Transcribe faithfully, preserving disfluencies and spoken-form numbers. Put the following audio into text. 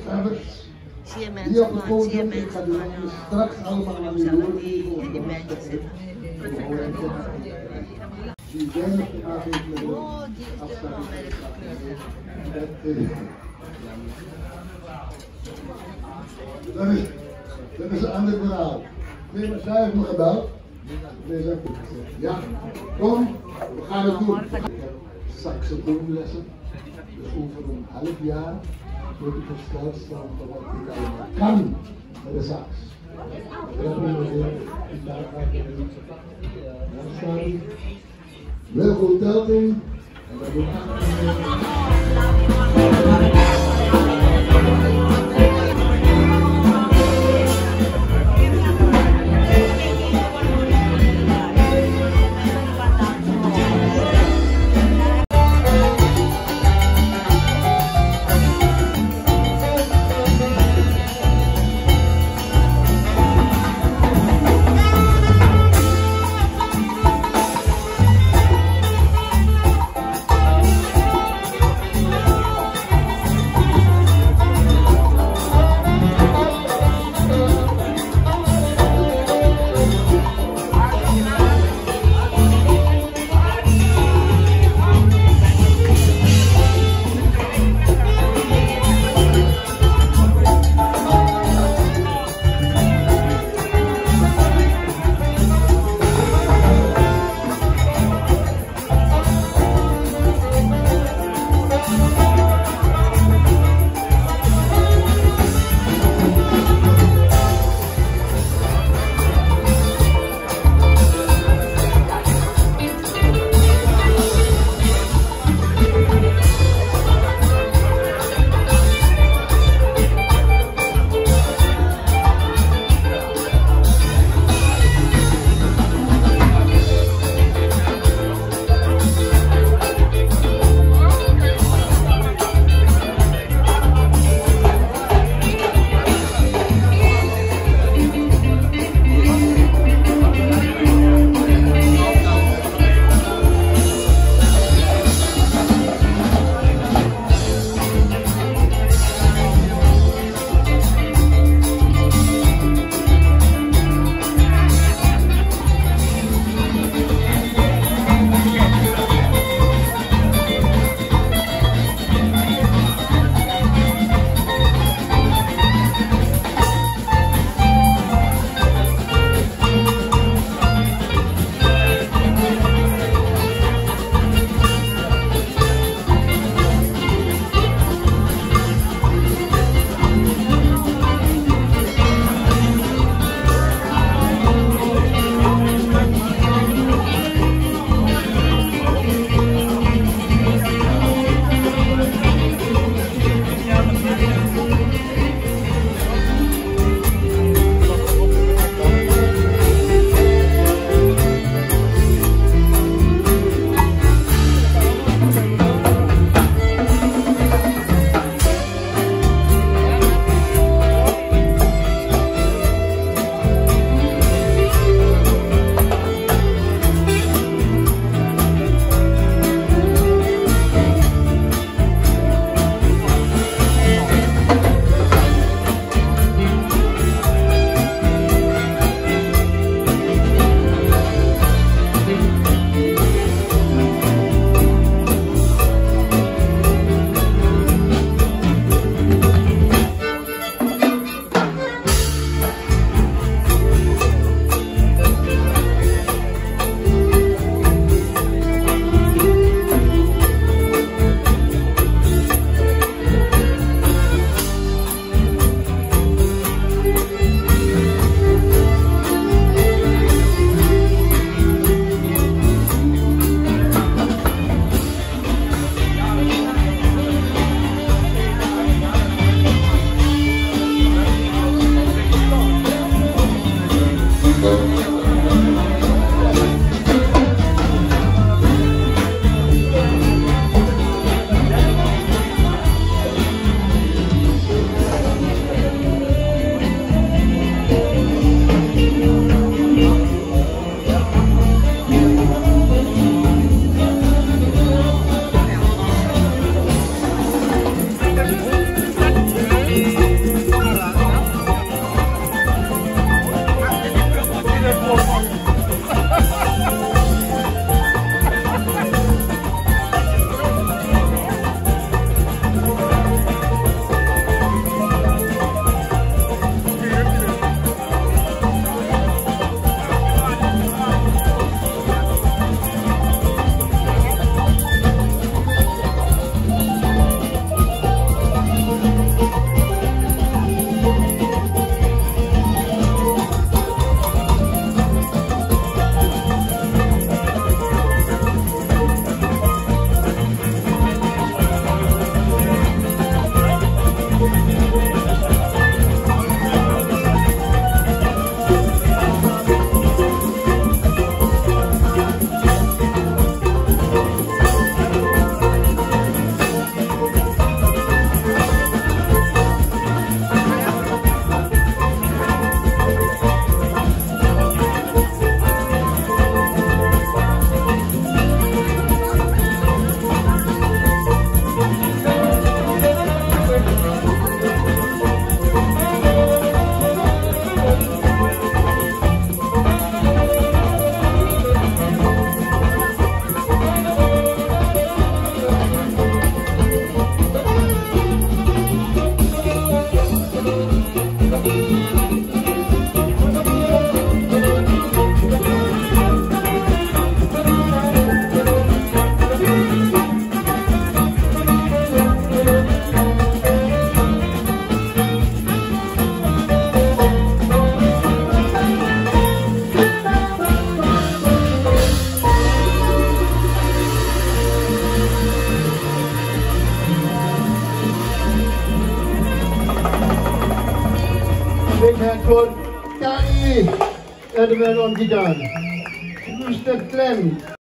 liefhebbers Zie je die mensen op het gewoon, zie je podium, ik ga mensen die gewoon dus straks allemaal aan die zelf woorden die geven. in die bandjes zitten. Die weinig te maken heeft met de Oh, die is helemaal bij de gekleurd. Dat is, dat is een ander verhaal. Nee, maar zij heeft me gebeld. Deze ja, kom, we gaan het doen. Ik heb saxofoonlessen, dus over een half jaar word ik versteld staan van wat ik allemaal kan met de sax. Ik heb nu weer gitaar staan. Wel goed telting. En dat doe ik. Thank you. for Kani, and the man on guitar. Mister Clem.